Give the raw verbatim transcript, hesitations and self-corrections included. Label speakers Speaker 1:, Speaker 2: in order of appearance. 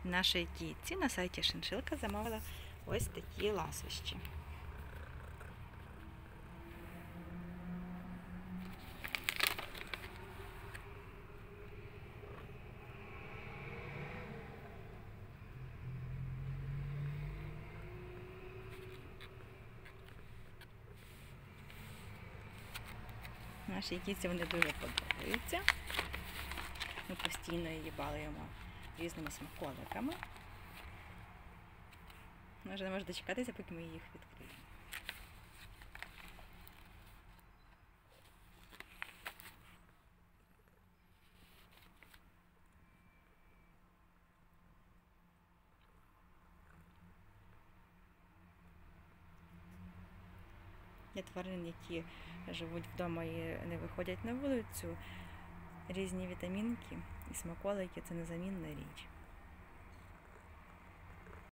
Speaker 1: Нашій кітці на сайті Шиншилка замовила ось такі ласощі. Нашій кітці вони дуже подобаються. Ми постійно її балуємо різними смаколиками. Вона вже не може дочекатися, поки ми їх відкриємо. Для тварин, які живуть вдома і не виходять на вулицю, різні вітамінки і смаколики – це незамінна річ.